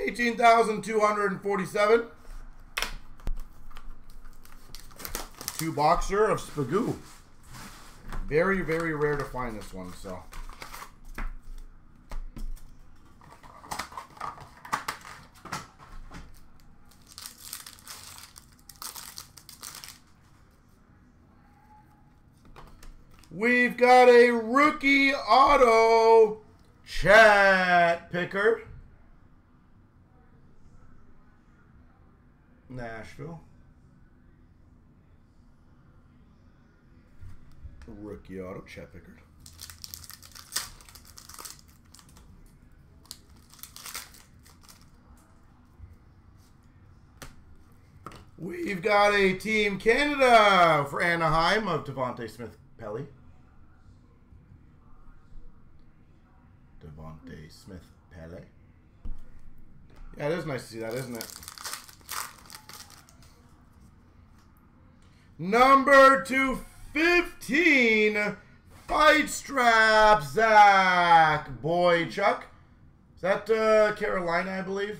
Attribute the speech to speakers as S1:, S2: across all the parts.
S1: 18,247. Two boxer of Spagoo. Very, very rare to find this one, so. We've got a rookie auto chat picker. Nashville. Rookie auto chat picker. We've got a Team Canada for Anaheim of Devontae Smith-Pelly. Devontae Smith-Pelly. Yeah, it is nice to see that, isn't it? Number 215, Fight Strap, Zach Boychuk. Is that Carolina, I believe?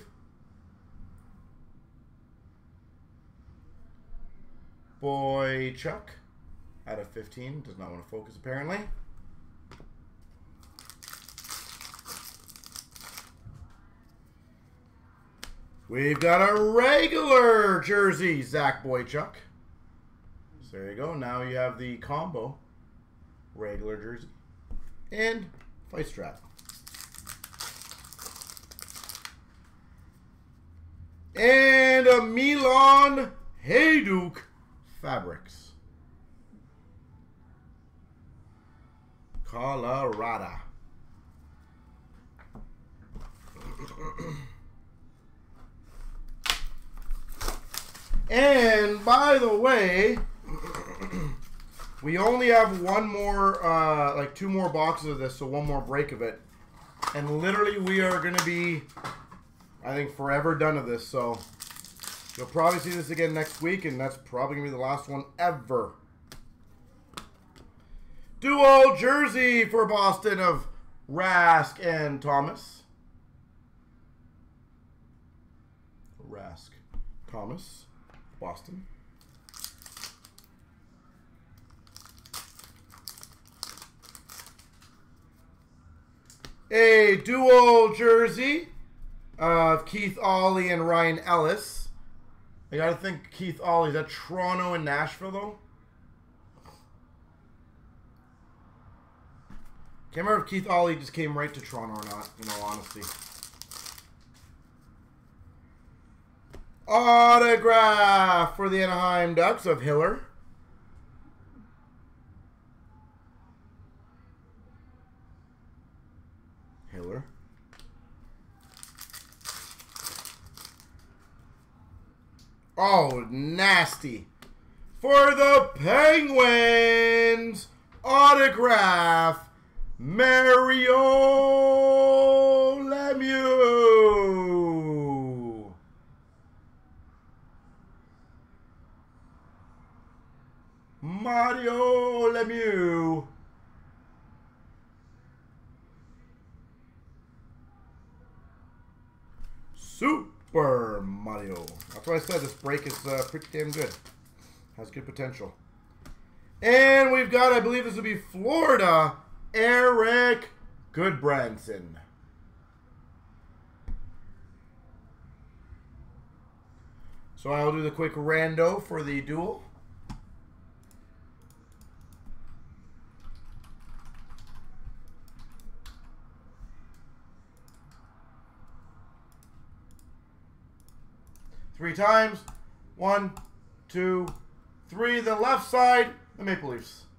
S1: Boychuk out of 15. Does not want to focus, apparently. We've got a regular jersey, Zach Boychuk. So there you go. Now you have the combo regular jersey and fight strap. And a Milan Hajduk Fabrics. Colorado. And by the way, we only have one more, like 2 more boxes of this, so one more break of it. And literally we are going to be, I think, forever done of this. So you'll probably see this again next week, and that's probably going to be the last one ever. Dual jersey for Boston of Rask and Thomas. Rask, Thomas. Boston. A dual jersey of Keith Ollie and Ryan Ellis. I gotta think Keith Ollie. Is that Toronto and Nashville though? Can't remember if Keith Ollie just came right to Toronto or not, in all honesty. Autograph for the Anaheim Ducks of Hiller. Hiller. Oh, nasty. For the Penguins, autograph, Mario Lemieux. Mario Lemieux. Super Mario. That's why I said this break is pretty damn good. Has good potential. And we've got, I believe this will be Florida, Eric Goodbranson. So I'll do the quick rando for the duel. Three times. 1, 2, 3. The left side, the Maple Leafs.